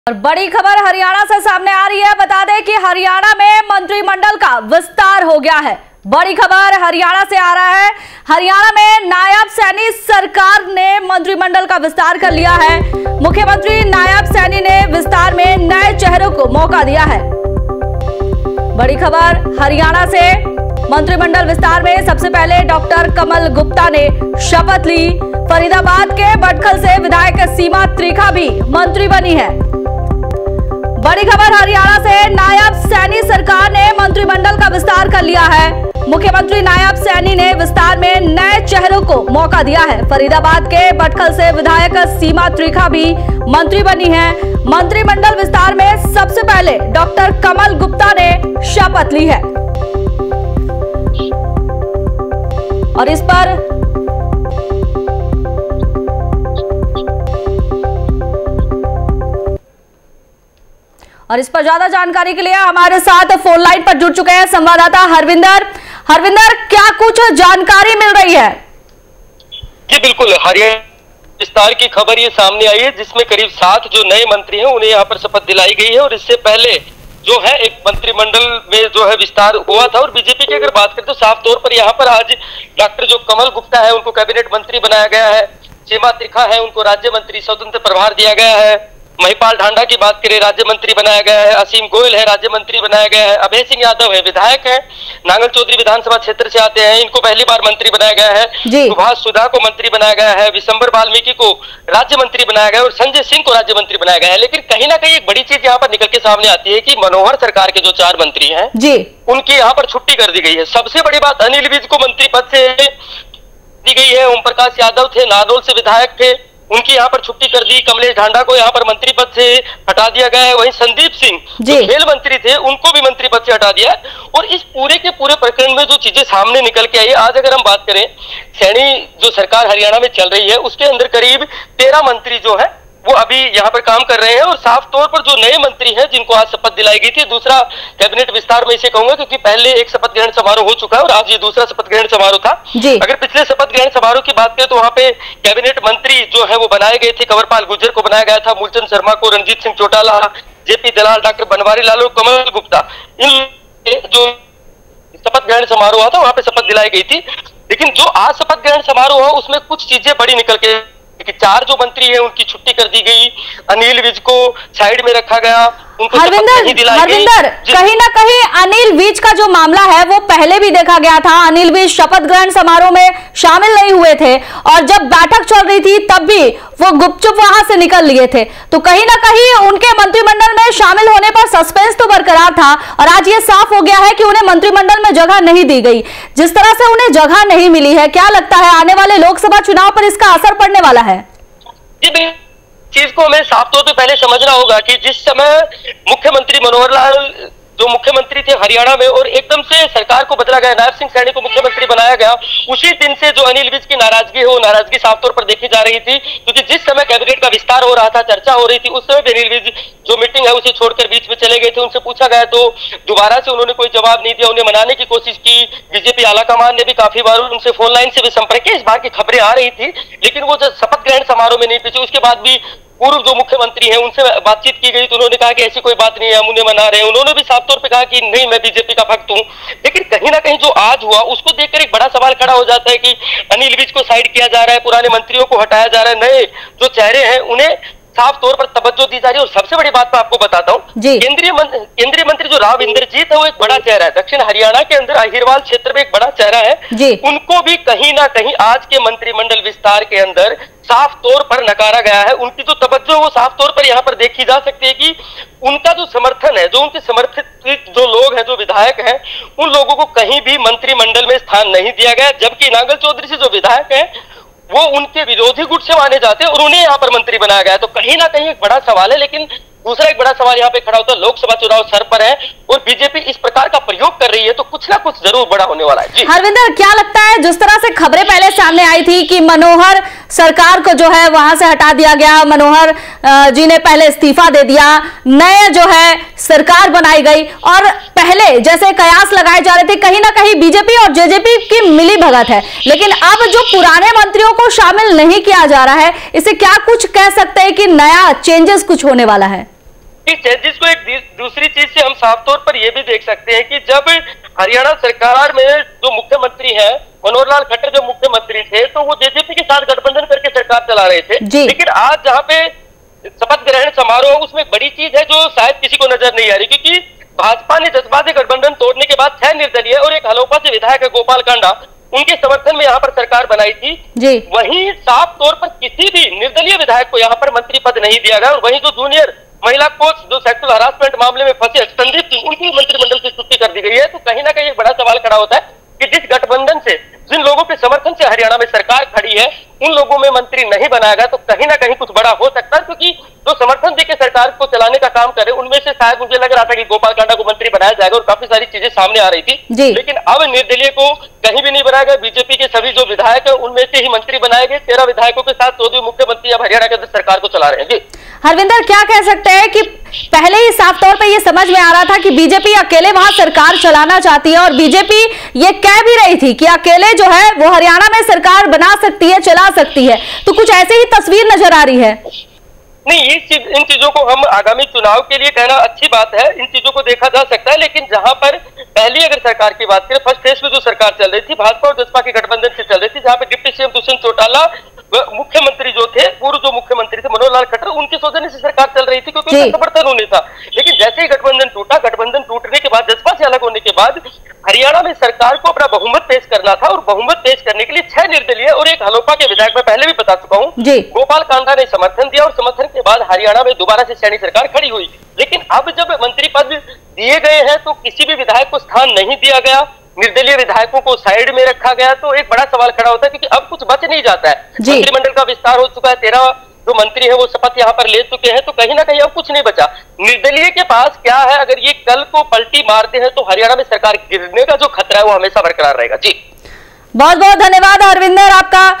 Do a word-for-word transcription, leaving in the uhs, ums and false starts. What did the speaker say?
और बड़ी खबर हरियाणा से सामने आ रही है। बता दें कि हरियाणा में मंत्रिमंडल का विस्तार हो गया है। बड़ी खबर हरियाणा से आ रहा है। हरियाणा में नायब सैनी सरकार ने मंत्रिमंडल का विस्तार कर लिया है। मुख्यमंत्री नायब सैनी ने विस्तार में नए चेहरों को मौका दिया है। बड़ी खबर हरियाणा से, मंत्रिमंडल विस्तार में सबसे पहले डॉक्टर कमल गुप्ता ने शपथ ली। फरीदाबाद के बटखल से विधायक सीमा त्रिखा भी मंत्री बनी है। बड़ी खबर हरियाणा से, नायब सैनी सरकार ने मंत्रिमंडल का विस्तार कर लिया है। मुख्यमंत्री नायब सैनी ने विस्तार में नए चेहरों को मौका दिया है। फरीदाबाद के बटखल से विधायक सीमा त्रिखा भी मंत्री बनी है। मंत्रिमंडल विस्तार में सबसे पहले डॉक्टर कमल गुप्ता ने शपथ ली है और इस पर और इस पर ज्यादा जानकारी के लिए हमारे साथ फोन लाइन पर जुड़ चुके हैं संवाददाता हरविंदर। हरविंदर, क्या कुछ जानकारी मिल रही है? जी बिल्कुल, हरियाणा विस्तार की खबर ये सामने आई है जिसमें करीब सात जो नए मंत्री हैं उन्हें यहाँ पर शपथ दिलाई गई है। और इससे पहले जो है एक मंत्रिमंडल में जो है विस्तार हुआ था। और बीजेपी की अगर बात करें तो साफ तौर पर यहाँ पर आज डॉक्टर जो कमल गुप्ता है उनको कैबिनेट मंत्री बनाया गया है। सीमा त्रिखा है उनको राज्य मंत्री स्वतंत्र प्रभार दिया गया है। महिपाल ढांडा की बात करें राज्य मंत्री बनाया गया है। असीम गोयल है राज्य मंत्री बनाया गया है। अभय सिंह यादव है विधायक है, नांगल चौधरी विधानसभा क्षेत्र से आते हैं, इनको पहली बार मंत्री बनाया गया है। सुभाष सुधा को मंत्री बनाया गया है। विशंबर वाल्मीकि को राज्य मंत्री बनाया गया है और संजय सिंह को राज्य मंत्री बनाया गया है। लेकिन कहीं ना कहीं एक बड़ी चीज यहाँ पर निकल के सामने आती है कि मनोहर सरकार के जो चार मंत्री हैं जी उनकी यहाँ पर छुट्टी कर दी गई है। सबसे बड़ी बात, अनिल विज को मंत्री पद से दी गई है। ओम प्रकाश यादव थे, नादौल से विधायक थे, उनकी यहाँ पर छुट्टी कर दी। कमलेश ढांडा को यहाँ पर मंत्री पद से हटा दिया गया है। वहीं संदीप सिंह जो खेल मंत्री थे उनको भी मंत्री पद से हटा दिया है। और इस पूरे के पूरे प्रकरण में जो चीजें सामने निकल के आई, आज अगर हम बात करें सैनी जो सरकार हरियाणा में चल रही है उसके अंदर करीब तेरह मंत्री जो है वो अभी यहाँ पर काम कर रहे हैं। और साफ तौर पर जो नए मंत्री हैं जिनको आज शपथ दिलाई गई थी, दूसरा कैबिनेट विस्तार में इसे कहूंगा क्योंकि पहले एक शपथ ग्रहण समारोह हो चुका है और आज ये दूसरा शपथ ग्रहण समारोह था। अगर पिछले शपथ ग्रहण समारोह की बात करें तो वहां पे कैबिनेट मंत्री जो है वो बनाए गए थे। कंवरपाल गुर्जर को बनाया गया था, मूलचंद शर्मा को, रणजीत सिंह चौटाला, जेपी दलाल, डॉक्टर बनवारी लाल और कमल गुप्ता, इन जो शपथ ग्रहण समारोह हुआ था वहां पे शपथ दिलाई गई थी। लेकिन जो आज शपथ ग्रहण समारोह हुआ उसमें कुछ चीजें बड़ी निकल के कि चार जो मंत्री हैं उनकी छुट्टी कर दी गई, अनिल विज को साइड में रखा गया, उनको हरविंदर, हरविंदर कहीं ना कहीं अनिल विज का जो मामला है वो पहले भी देखा गया था। अनिल विज शपथ ग्रहण समारोह में शामिल नहीं हुए थे और जब बैठक चल रही थी तब भी वो गुपचुप वहां से निकल लिए थे। तो कहीं ना कहीं उनके मंत्रिमंडल में शामिल होने पर सस्पेंस तो बरकरार था और आज ये साफ हो गया है कि उन्हें मंत्रिमंडल में जगह नहीं दी गई। जिस तरह से उन्हें जगह नहीं मिली है, क्या लगता है आने वाले लोकसभा चुनाव पर इसका असर पड़ने वाला है? चीज को हमें साफ तौर पे पहले समझना होगा कि जिस समय मुख्यमंत्री मनोहर लाल जो मुख्यमंत्री थे हरियाणा में और एकदम से सरकार को बदला गया, नायब सिंह सैनी को मुख्यमंत्री बनाया गया, उसी दिन से जो अनिल विज की नाराजगी है वो नाराजगी साफ तौर पर देखी जा रही थी। क्योंकि जिस समय कैबिनेट का विस्तार हो रहा था, चर्चा हो रही थी, उस समय अनिल विज जो मीटिंग है उसे छोड़कर बीच में चले गए थे। उनसे पूछा गया तो दोबारा से उन्होंने कोई जवाब नहीं दिया। उन्हें मनाने की कोशिश की, बीजेपी आलाकमान ने भी काफी बार उनसे फोन लाइन से भी संपर्क किया, इस बार की खबरें आ रही थी। लेकिन वो जब शपथ ग्रहण समारोह में नहीं पहुंचे, उसके बाद भी पूर्व जो मुख्यमंत्री हैं उनसे बातचीत की गई तो उन्होंने कहा कि ऐसी कोई बात नहीं है, हम उन्हें मना रहे हैं। उन्होंने भी साफ तौर पे कहा कि नहीं, मैं बीजेपी का भक्त हूं। लेकिन कहीं ना कहीं जो आज हुआ उसको देखकर एक बड़ा सवाल खड़ा हो जाता है कि अनिल विज को साइड किया जा रहा है, पुराने मंत्रियों को हटाया जा रहा है, नए जो चेहरे हैं उन्हें साफ तौर पर तवज्जो दी जा रही है। और सबसे बड़ी बात मैं आपको बताता हूँ, केंद्रीय केंद्रीय मंत्री जो राव इंद्रजीत है वो एक बड़ा चेहरा है, दक्षिण हरियाणा के अंदर अहिरवाल क्षेत्र में एक बड़ा चेहरा है। उनको भी कहीं ना कहीं आज के मंत्रिमंडल विस्तार के अंदर साफ तौर पर नकारा गया है। उनकी जो तवज्जो वो साफ तौर पर यहाँ पर देखी जा सकती है कि उनका जो समर्थन है, जो उनके समर्थित जो लोग हैं, जो विधायक हैं, उन लोगों को कहीं भी मंत्रिमंडल में स्थान नहीं दिया गया। जबकि नांगल चौधरी से जो विधायक है वो उनके विरोधी गुट से माने जाते हैं और उन्हें यहाँ पर मंत्री बनाया गया है। तो कहीं ना कहीं एक बड़ा सवाल है। लेकिन दूसरा एक बड़ा सवाल यहाँ पे खड़ा होता है, लोकसभा चुनाव सर पर है और बीजेपी इस प्रकार का प्रयोग कर रही है तो कुछ ना कुछ जरूर बड़ा होने वाला है। जी हरविंदर, क्या लगता है जिस तरह से खबरें पहले सामने आई थी कि मनोहर सरकार को जो है वहां से हटा दिया गया, मनोहर जी ने पहले इस्तीफा दे दिया, नए जो है सरकार बनाई गई और पहले जैसे कयास लगाए जा रहे थे कहीं ना कहीं बीजेपी और जेजेपी की मिली भगत है, लेकिन अब जो पुराने मंत्रियों को शामिल नहीं किया जा रहा है, इसे क्या कुछ कह सकते हैं कि नया चेंजेस कुछ होने वाला है? कि चेंजेस को एक दूसरी चीज से हम साफ तौर पर यह भी देख सकते हैं कि जब हरियाणा सरकार में जो मुख्यमंत्री हैं मनोहर लाल खट्टर जो मुख्यमंत्री थे, तो वो जेजेपी के साथ गठबंधन करके सरकार चला रहे थे। लेकिन आज जहाँ पे शपथ ग्रहण समारोह, उसमें बड़ी चीज है जो शायद किसी को नजर नहीं आ रही, क्योंकि भाजपा ने जसपा से गठबंधन तोड़ने के बाद छह निर्दलीय और एक हलोपा से विधायक गोपाल कांडा, उनके समर्थन में यहाँ पर सरकार बनाई थी जी। वहीं साफ तौर पर किसी भी निर्दलीय विधायक को यहाँ पर मंत्री पद नहीं दिया गया, और वहीं जो जूनियर महिला कोच जो सेक्सुअल हरासमेंट मामले में फंसे संदीप सिंह, उनकी मंत्रिमंडल से छुट्टी कर दी गई है। तो कहीं ना कहीं एक बड़ा सवाल खड़ा होता है कि जिस गठबंधन से, जिन लोगों के समर्थन से हरियाणा में सरकार खड़ी है, उन लोगों में मंत्री नहीं बनाया गया, तो कहीं ना कहीं कुछ बड़ा हो सकता है। क्योंकि जो समर्थन देकर सरकार को चलाने का काम करे, उनमें से शायद मुझे लग रहा था कि गोपाल कांडा को मंत्री बनाया जाएगा, और काफी सारी चीजें सामने आ रही थी। लेकिन अब निर्दलीय को कहीं भी नहीं बनाया गया। बीजेपी के सभी जो विधायक है उनमें से ही मंत्री बनाए गए। तेरह विधायकों के साथ चौदह मुख्यमंत्री अब हरियाणा के अंदर सरकार को चला रहे हैं। जी हरविंदर, क्या कह सकते हैं कि पहले ही साफ तौर पे ये समझ में आ रहा था कि बीजेपी अकेले वहां सरकार चलाना चाहती है, और बीजेपी ये कह भी रही थी कि अकेले जो है वो हरियाणा में सरकार बना सकती है, चला सकती है। तो कुछ ऐसे ही तस्वीर नजर आ रही है। नहीं, इस चीज, इन चीजों को हम आगामी चुनाव के लिए कहना अच्छी बात है, इन चीजों को देखा जा सकता है। लेकिन जहां पर पहली अगर सरकार की बात करें, फर्स्ट फेज में जो सरकार चल रही थी भाजपा और जसपा के गठबंधन से चल रही थी, जहां पे डिप्टी सीएम दुष्यंत चौटाला मुख्यमंत्री जो थे, पूर्व जो मुख्यमंत्री थे मनोहर लाल खट्टर, उनके सौजन्य से सरकार चल रही थी, क्योंकि उनका समर्थन उन्हें था। लेकिन जैसे ही गठबंधन टूटा, गठबंधन टूटने के बाद, जसपा से अलग होने के बाद हरियाणा में सरकार को अपना बहुमत पेश करना था, और बहुमत पेश करने के लिए छह निर्दलीय और एक हलोपा के विधायक, मैं पहले भी बता चुका हूँ, गोपाल कांडा ने समर्थन दिया, और समर्थन के बाद हरियाणा में दोबारा से सैनी सरकार खड़ी हुई। लेकिन अब जब मंत्री पद दिए गए हैं तो किसी भी विधायक को स्थान नहीं दिया गया, निर्दलीय विधायकों को साइड में रखा गया, तो एक बड़ा सवाल खड़ा होता है, क्योंकि अब कुछ बच नहीं जाता है। मंत्रिमंडल का विस्तार हो चुका है, तेरह जो मंत्री है वो शपथ यहाँ पर ले चुके हैं, तो कहीं ना कहीं अब कुछ नहीं बचा। निर्दलीय के पास क्या है, अगर ये कल को पलटी मारते हैं तो हरियाणा में सरकार गिरने का जो खतरा है वो हमेशा बरकरार रहेगा। जी बहुत बहुत धन्यवाद हरविंदर आपका।